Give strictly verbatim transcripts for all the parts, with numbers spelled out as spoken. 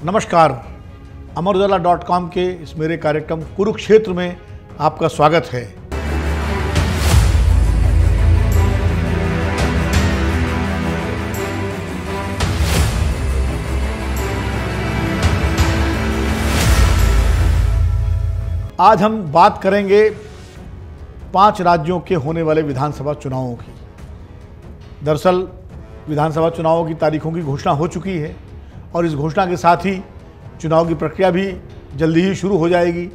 नमस्कार, Amar Ujala dot com के इस मेरे कार्यक्रम कुरुक्षेत्र में आपका स्वागत है। आज हम बात करेंगे पांच राज्यों के होने वाले विधानसभा चुनावों की। दरअसल विधानसभा चुनावों की तारीखों की घोषणा हो चुकी है और इस घोषणा के साथ ही चुनाव की प्रक्रिया भी जल्दी ही शुरू हो जाएगी।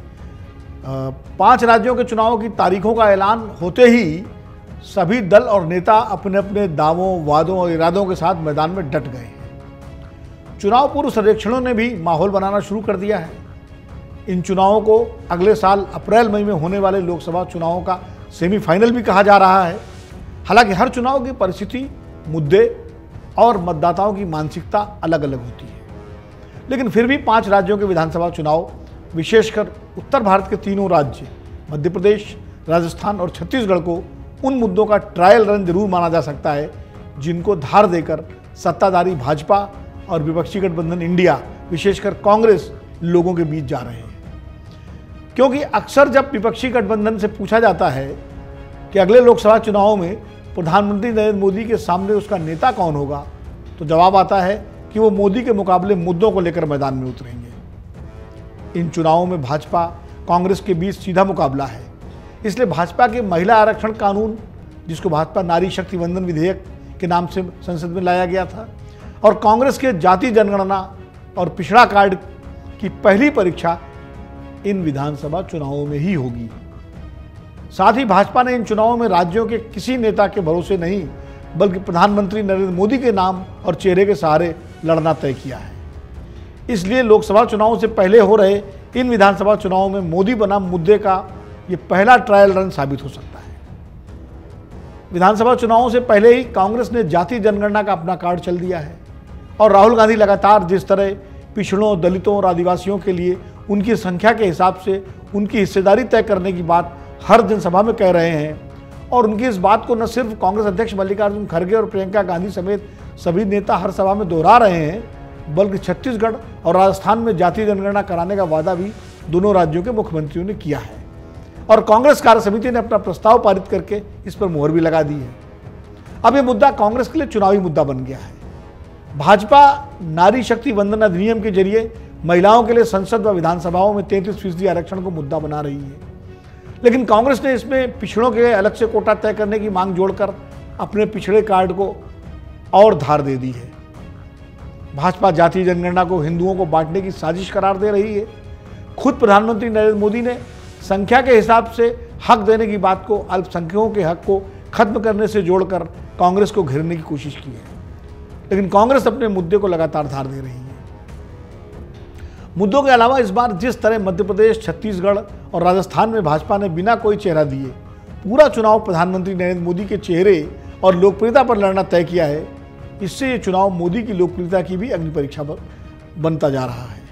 पांच राज्यों के चुनावों की तारीखों का ऐलान होते ही सभी दल और नेता अपने अपने दावों, वादों और इरादों के साथ मैदान में डट गए हैं। चुनाव पूर्व सर्वेक्षणों ने भी माहौल बनाना शुरू कर दिया है। इन चुनावों को अगले साल अप्रैल मई में होने वाले लोकसभा चुनावों का सेमीफाइनल भी कहा जा रहा है। हालांकि हर चुनाव की परिस्थिति, मुद्दे और मतदाताओं की मानसिकता अलग अलग होती है, लेकिन फिर भी पांच राज्यों के विधानसभा चुनाव, विशेषकर उत्तर भारत के तीनों राज्य मध्य प्रदेश, राजस्थान और छत्तीसगढ़ को उन मुद्दों का ट्रायल रन जरूर माना जा सकता है जिनको धार देकर सत्ताधारी भाजपा और विपक्षी गठबंधन इंडिया, विशेषकर कांग्रेस, लोगों के बीच जा रहे हैं। क्योंकि अक्सर जब विपक्षी गठबंधन से पूछा जाता है कि अगले लोकसभा चुनावों में प्रधानमंत्री नरेंद्र मोदी के सामने उसका नेता कौन होगा, तो जवाब आता है कि वो मोदी के मुकाबले मुद्दों को लेकर मैदान में उतरेंगे। इन चुनावों में भाजपा कांग्रेस के बीच सीधा मुकाबला है। इसलिए भाजपा के महिला आरक्षण कानून, जिसको भाजपा नारी शक्ति वंदन विधेयक के नाम से संसद में लाया गया था, और कांग्रेस के जाति जनगणना और पिछड़ा कार्ड की पहली परीक्षा इन विधानसभा चुनावों में ही होगी। साथ ही भाजपा ने इन चुनावों में राज्यों के किसी नेता के भरोसे नहीं, बल्कि प्रधानमंत्री नरेंद्र मोदी के नाम और चेहरे के सहारे लड़ना तय किया है। इसलिए लोकसभा चुनावों से पहले हो रहे इन विधानसभा चुनावों में मोदी बनाम मुद्दे का ये पहला ट्रायल रन साबित हो सकता है। विधानसभा चुनावों से पहले ही कांग्रेस ने जाति जनगणना का अपना कार्ड चल दिया है और राहुल गांधी लगातार जिस तरह पिछड़ों, दलितों और आदिवासियों के लिए उनकी संख्या के हिसाब से उनकी हिस्सेदारी तय करने की बात हर जनसभा में कह रहे हैं, और उनकी इस बात को न सिर्फ कांग्रेस अध्यक्ष मल्लिकार्जुन खड़गे और प्रियंका गांधी समेत सभी नेता हर सभा में दोहरा रहे हैं, बल्कि छत्तीसगढ़ और राजस्थान में जाति जनगणना कराने का वादा भी दोनों राज्यों के मुख्यमंत्रियों ने किया है और कांग्रेस कार्य समिति ने अपना प्रस्ताव पारित करके इस पर मुहर भी लगा दी है। अब यह मुद्दा कांग्रेस के लिए चुनावी मुद्दा बन गया है। भाजपा नारी शक्ति वंदन अधिनियम के जरिए महिलाओं के लिए संसद व विधानसभाओं में तैंतीस फीसदी आरक्षण को मुद्दा बना रही है, लेकिन कांग्रेस ने इसमें पिछड़ों के लिए अलग से कोटा तय करने की मांग जोड़कर अपने पिछड़े कार्ड को और धार दे दी है। भाजपा जाति जनगणना को हिंदुओं को बांटने की साजिश करार दे रही है। खुद प्रधानमंत्री नरेंद्र मोदी ने संख्या के हिसाब से हक देने की बात को अल्पसंख्यकों के हक को खत्म करने से जोड़कर कांग्रेस को घेरने की कोशिश की है, लेकिन कांग्रेस अपने मुद्दे को लगातार धार दे रही है। मुद्दों के अलावा इस बार जिस तरह मध्य प्रदेश, छत्तीसगढ़ और राजस्थान में भाजपा ने बिना कोई चेहरा दिए पूरा चुनाव प्रधानमंत्री नरेंद्र मोदी के चेहरे और लोकप्रियता पर लड़ना तय किया है, इससे ये चुनाव मोदी की लोकप्रियता की भी अग्नि परीक्षा बनता जा रहा है।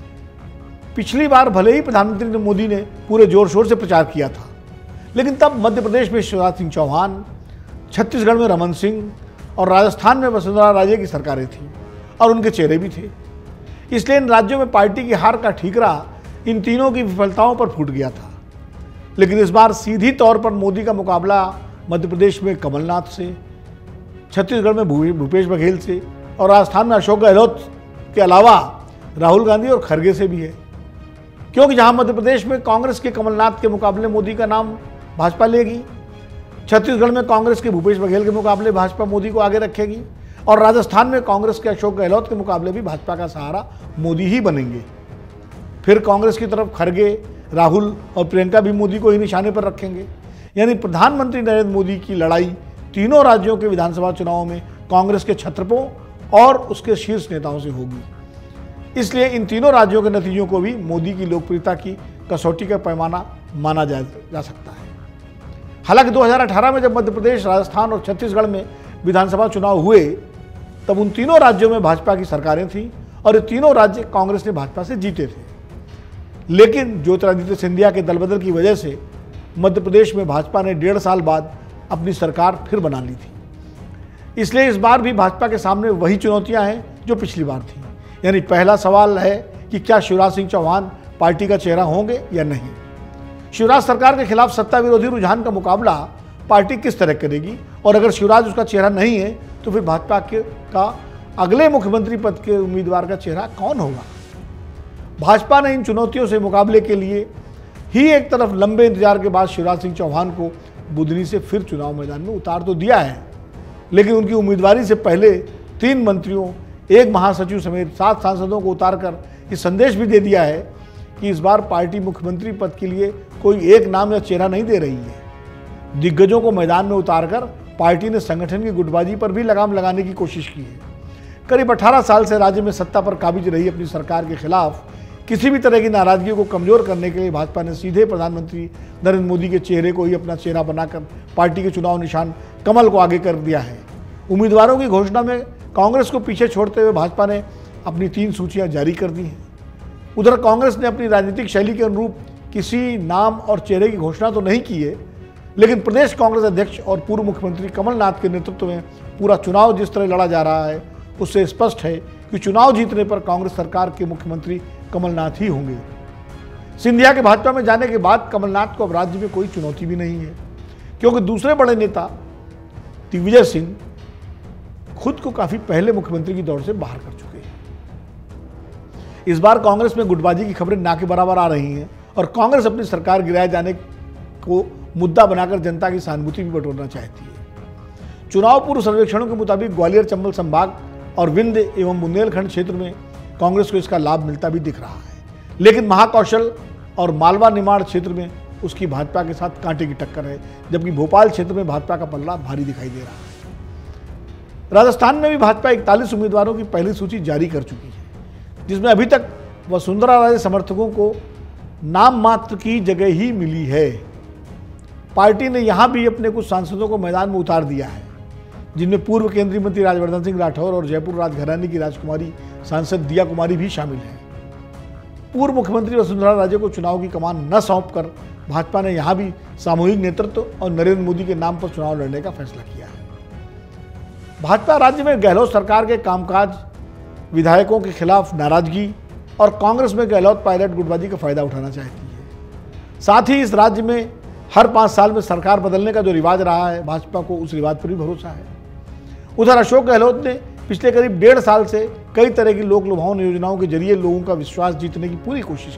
पिछली बार भले ही प्रधानमंत्री मोदी ने पूरे जोर शोर से प्रचार किया था, लेकिन तब मध्य प्रदेश में शिवराज सिंह चौहान, छत्तीसगढ़ में रमन सिंह और राजस्थान में वसुंधरा राजे की सरकारें थीं और उनके चेहरे भी थे। इसलिए इन राज्यों में पार्टी की हार का ठीकरा इन तीनों की विफलताओं पर फूट गया था। लेकिन इस बार सीधी तौर पर मोदी का मुकाबला मध्य प्रदेश में कमलनाथ से, छत्तीसगढ़ में भूपेश बघेल से और राजस्थान में अशोक गहलोत के अलावा राहुल गांधी और खड़गे से भी है। क्योंकि जहां मध्य प्रदेश में कांग्रेस के कमलनाथ के मुकाबले मोदी का नाम भाजपा लेगी, छत्तीसगढ़ में कांग्रेस के भूपेश बघेल के मुकाबले भाजपा मोदी को आगे रखेगी और राजस्थान में कांग्रेस के अशोक गहलोत के मुकाबले भी भाजपा का सहारा मोदी ही बनेंगे। फिर कांग्रेस की तरफ खड़गे, राहुल और प्रियंका भी मोदी को ही निशाने पर रखेंगे। यानी प्रधानमंत्री नरेंद्र मोदी की लड़ाई तीनों राज्यों के विधानसभा चुनावों में कांग्रेस के छत्रपों और उसके शीर्ष नेताओं से होगी। इसलिए इन तीनों राज्यों के नतीजों को भी मोदी की लोकप्रियता की कसौटी का पैमाना माना जा, जा सकता है। हालांकि दो हज़ार अठारह में जब मध्य प्रदेश, राजस्थान और छत्तीसगढ़ में विधानसभा चुनाव हुए, तब उन तीनों राज्यों में भाजपा की सरकारें थीं और ये तीनों राज्य कांग्रेस ने भाजपा से जीते थे। लेकिन ज्योतिरादित्य सिंधिया के दलबदल की वजह से मध्य प्रदेश में भाजपा ने डेढ़ साल बाद अपनी सरकार फिर बना ली थी। इसलिए इस बार भी भाजपा के सामने वही चुनौतियां हैं जो पिछली बार थी, यानी पहला सवाल है कि क्या शिवराज सिंह चौहान पार्टी का चेहरा होंगे या नहीं। शिवराज सरकार के खिलाफ सत्ता विरोधी रुझान का मुकाबला पार्टी किस तरह करेगी, और अगर शिवराज उसका चेहरा नहीं है तो फिर भाजपा के का अगले मुख्यमंत्री पद के उम्मीदवार का चेहरा कौन होगा। भाजपा ने इन चुनौतियों से मुकाबले के लिए ही एक तरफ लंबे इंतजार के बाद शिवराज सिंह चौहान को बुधनी से फिर चुनाव मैदान में उतार तो दिया है, लेकिन उनकी उम्मीदवारी से पहले तीन मंत्रियों, एक महासचिव समेत सात सांसदों को उतारकर ये संदेश भी दे दिया है कि इस बार पार्टी मुख्यमंत्री पद के लिए कोई एक नाम या चेहरा नहीं दे रही है। दिग्गजों को मैदान में उतारकर पार्टी ने संगठन की गुटबाजी पर भी लगाम लगाने की कोशिश की है। करीब अठारह साल से राज्य में सत्ता पर काबिज रही अपनी सरकार के खिलाफ किसी भी तरह की नाराजगी को कमजोर करने के लिए भाजपा ने सीधे प्रधानमंत्री नरेंद्र मोदी के चेहरे को ही अपना चेहरा बनाकर पार्टी के चुनाव निशान कमल को आगे कर दिया है। उम्मीदवारों की घोषणा में कांग्रेस को पीछे छोड़ते हुए भाजपा ने अपनी तीन सूचियां जारी कर दी हैं। उधर कांग्रेस ने अपनी राजनीतिक शैली के अनुरूप किसी नाम और चेहरे की घोषणा तो नहीं की है, लेकिन प्रदेश कांग्रेस अध्यक्ष और पूर्व मुख्यमंत्री कमलनाथ के नेतृत्व में पूरा चुनाव जिस तरह लड़ा जा रहा है उससे स्पष्ट है कि चुनाव जीतने पर कांग्रेस सरकार के मुख्यमंत्री कमलनाथ ही होंगे। सिंधिया के भाजपा में जाने के बाद कमलनाथ को अब राज्य में कोई चुनौती भी नहीं है, क्योंकि दूसरे बड़े नेता दिग्विजय सिंह खुद को काफी पहले मुख्यमंत्री की दौड़ से बाहर कर चुके हैं। इस बार कांग्रेस में गुटबाजी की खबरें ना के बराबर आ रही हैं और कांग्रेस अपनी सरकार गिराए जाने को मुद्दा बनाकर जनता की सहानुभूति भी बटोरना चाहती है। चुनाव पूर्व सर्वेक्षणों के मुताबिक ग्वालियर चंबल संभाग और विंध्य एवं बुंदेलखंड क्षेत्र में कांग्रेस को इसका लाभ मिलता भी दिख रहा है, लेकिन महाकौशल और मालवा निमाड़ क्षेत्र में उसकी भाजपा के साथ कांटे की टक्कर है, जबकि भोपाल क्षेत्र में भाजपा का पल्ला भारी दिखाई दे रहा है। राजस्थान में भी भाजपा इकतालीस उम्मीदवारों की पहली सूची जारी कर चुकी है, जिसमें अभी तक वसुंधरा राजे समर्थकों को नाम मात्र की जगह ही मिली है। पार्टी ने यहां भी अपने कुछ सांसदों को मैदान में उतार दिया है, जिनमें पूर्व केंद्रीय मंत्री राजवर्धन सिंह राठौर और जयपुर राजघराने की राजकुमारी सांसद दिया कुमारी भी शामिल हैं। पूर्व मुख्यमंत्री वसुंधरा राजे को चुनाव की कमान न सौंपकर भाजपा ने यहां भी सामूहिक नेतृत्व और नरेंद्र मोदी के नाम पर चुनाव लड़ने का फैसला किया है। भाजपा राज्य में गहलोत सरकार के कामकाज, विधायकों के खिलाफ नाराजगी और कांग्रेस में गहलोत पायलट गुटबाजी का फायदा उठाना चाहती है। साथ ही इस राज्य में हर पांच साल में सरकार बदलने का जो रिवाज रहा है, भाजपा को उस रिवाज पर भी भरोसा है। उधर अशोक गहलोत ने पिछले करीब डेढ़ साल से कई तरह की लोक लुभावन योजनाओं के जरिए लोगों का विश्वास जीतने की पूरी कोशिश की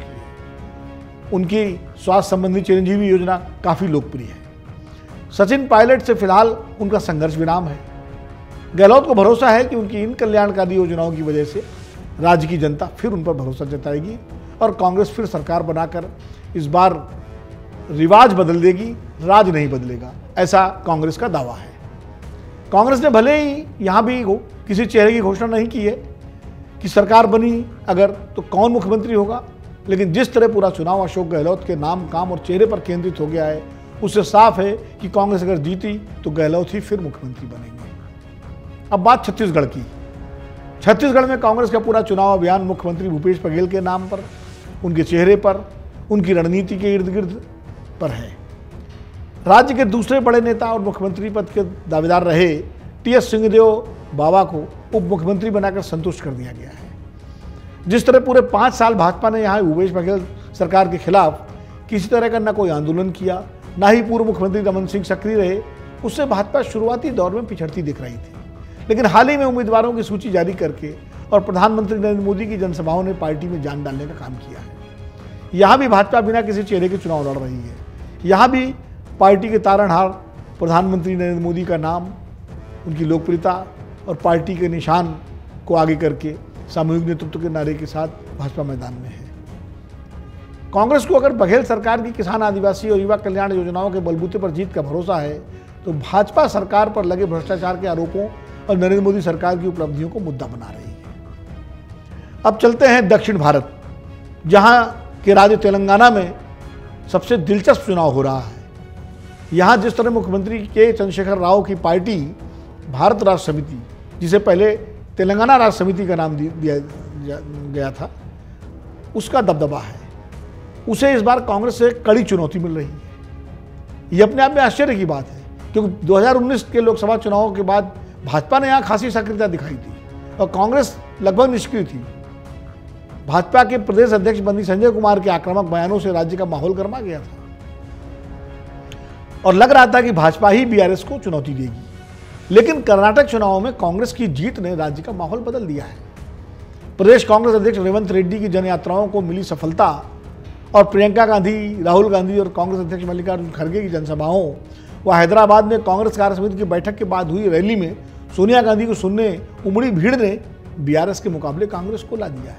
है। उनकी स्वास्थ्य संबंधी चिरंजीवी योजना काफी लोकप्रिय है। सचिन पायलट से फिलहाल उनका संघर्ष विराम है। गहलोत को भरोसा है कि उनकी इन कल्याणकारी योजनाओं की वजह से राज्य की जनता फिर उन पर भरोसा जताएगी और कांग्रेस फिर सरकार बनाकर इस बार रिवाज बदल देगी, राज नहीं बदलेगा, ऐसा कांग्रेस का दावा है। कांग्रेस ने भले ही यहां भी किसी चेहरे की घोषणा नहीं की है कि सरकार बनी अगर तो कौन मुख्यमंत्री होगा, लेकिन जिस तरह पूरा चुनाव अशोक गहलोत के नाम, काम और चेहरे पर केंद्रित हो गया है, उससे साफ है कि कांग्रेस अगर जीती तो गहलोत ही फिर मुख्यमंत्री बनेंगे। अब बात छत्तीसगढ़ की। छत्तीसगढ़ में कांग्रेस का पूरा चुनाव अभियान मुख्यमंत्री भूपेश बघेल के नाम पर, उनके चेहरे पर, उनकी रणनीति के इर्द गिर्द पर है। राज्य के दूसरे बड़े नेता और मुख्यमंत्री पद के दावेदार रहे टी एस सिंहदेव बाबा को उप मुख्यमंत्री बनाकर संतुष्ट कर दिया गया है। जिस तरह पूरे पाँच साल भाजपा ने यहाँ भूपेश बघेल सरकार के खिलाफ किसी तरह का न कोई आंदोलन किया, न ही पूर्व मुख्यमंत्री रमन सिंह सक्रिय रहे, उससे भाजपा शुरुआती दौर में पिछड़ती दिख रही थी। लेकिन हाल ही में उम्मीदवारों की सूची जारी करके और प्रधानमंत्री नरेंद्र मोदी की जनसभाओं ने पार्टी में जान डालने का काम किया है। यहाँ भी भाजपा बिना किसी चेहरे के चुनाव लड़ रही है। यहाँ भी पार्टी के तारणहार प्रधानमंत्री नरेंद्र मोदी का नाम, उनकी लोकप्रियता और पार्टी के निशान को आगे करके सामूहिक नेतृत्व के नारे के साथ भाजपा मैदान में है। कांग्रेस को अगर बघेल सरकार की किसान, आदिवासी और युवा कल्याण योजनाओं के बलबूते पर जीत का भरोसा है, तो भाजपा सरकार पर लगे भ्रष्टाचार के आरोपों और नरेंद्र मोदी सरकार की उपलब्धियों को मुद्दा बना रही है। अब चलते हैं दक्षिण भारत, जहां के राज्य तेलंगाना में सबसे दिलचस्प चुनाव हो रहा है। यहां जिस तरह मुख्यमंत्री के चंद्रशेखर राव की पार्टी भारत राष्ट्र समिति, जिसे पहले तेलंगाना राष्ट्र समिति का नाम दिया गया था, उसका दबदबा है, उसे इस बार कांग्रेस से कड़ी चुनौती मिल रही है। ये अपने आप में आश्चर्य की बात है, क्योंकि दो हज़ार उन्नीस के लोकसभा चुनावों के बाद भाजपा ने यहाँ खासी सक्रियता दिखाई थी और कांग्रेस लगभग निष्क्रिय थी। भाजपा के प्रदेश अध्यक्ष बंदी संजय कुमार के आक्रामक बयानों से राज्य का माहौल गर्मा गया था और लग रहा था कि भाजपा ही बीआरएस को चुनौती देगी। लेकिन कर्नाटक चुनावों में कांग्रेस की जीत ने राज्य का माहौल बदल दिया है। प्रदेश कांग्रेस अध्यक्ष रेवंत रेड्डी की जनयात्राओं को मिली सफलता और प्रियंका गांधी, राहुल गांधी और कांग्रेस अध्यक्ष मल्लिकार्जुन खड़गे की जनसभाओं व हैदराबाद में कांग्रेस कार्य समिति की बैठक के बाद हुई रैली में सोनिया गांधी को सुनने उमड़ी भीड़ ने बीआरएस के मुकाबले कांग्रेस को ला दिया है।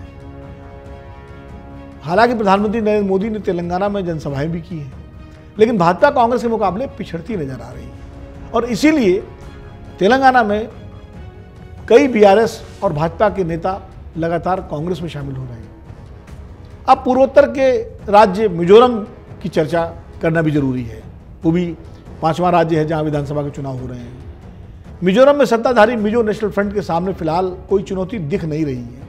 हालांकि प्रधानमंत्री नरेंद्र मोदी ने तेलंगाना में जनसभाएं भी की हैं, लेकिन भाजपा कांग्रेस के मुकाबले पिछड़ती नजर आ रही है और इसीलिए तेलंगाना में कई बीआरएस और भाजपा के नेता लगातार कांग्रेस में शामिल हो रहे हैं। अब पूर्वोत्तर के राज्य मिजोरम की चर्चा करना भी जरूरी है। वो भी पांचवा राज्य है जहां विधानसभा के चुनाव हो रहे हैं। मिजोरम में सत्ताधारी मिजो नेशनल फ्रंट के सामने फिलहाल कोई चुनौती दिख नहीं रही है।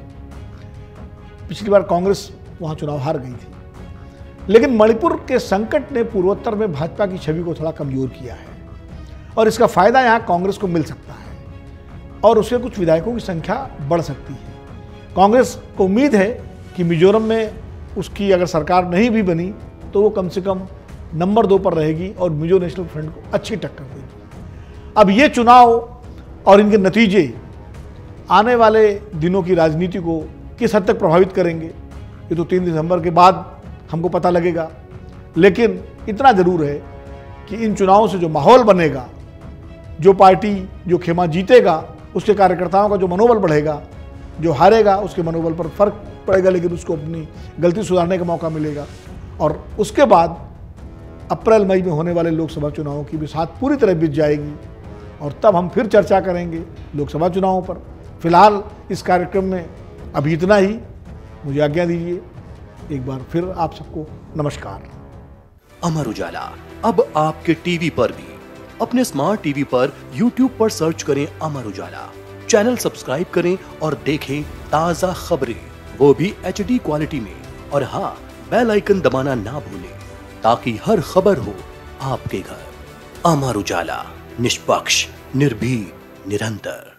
पिछली बार कांग्रेस वहां चुनाव हार गई थी, लेकिन मणिपुर के संकट ने पूर्वोत्तर में भाजपा की छवि को थोड़ा कमजोर किया है और इसका फायदा यहां कांग्रेस को मिल सकता है और उसके कुछ विधायकों की संख्या बढ़ सकती है। कांग्रेस को उम्मीद है कि मिजोरम में उसकी अगर सरकार नहीं भी बनी तो वो कम से कम नंबर दो पर रहेगी और मिजो नेशनल फ्रंट को अच्छी टक्कर देगी। अब ये चुनाव और इनके नतीजे आने वाले दिनों की राजनीति को किस हद तक प्रभावित करेंगे ये तो तीन दिसंबर के बाद हमको पता लगेगा। लेकिन इतना जरूर है कि इन चुनावों से जो माहौल बनेगा, जो पार्टी जो खेमा जीतेगा उसके कार्यकर्ताओं का जो मनोबल बढ़ेगा, जो हारेगा उसके मनोबल पर फर्क पड़ेगा, लेकिन उसको अपनी गलती सुधारने का मौका मिलेगा। और उसके बाद अप्रैल मई में होने वाले लोकसभा चुनावों की भी साथ पूरी तरह बीत जाएगी और तब हम फिर चर्चा करेंगे लोकसभा चुनावों पर। फिलहाल इस कार्यक्रम में अभी इतना ही। मुझे आज्ञा दीजिए। एक बार फिर आप सबको नमस्कार। अमर उजाला अब आपके टीवी पर भी। अपने स्मार्ट टीवी पर यूट्यूब पर सर्च करें अमर उजाला, चैनल सब्सक्राइब करें और देखें ताजा खबरें, वो भी एच डी क्वालिटी में। और हाँ, बेल आइकन दबाना ना भूलें ताकि हर खबर हो आपके घर। अमर उजाला, निष्पक्ष, निर्भीक, निरंतर।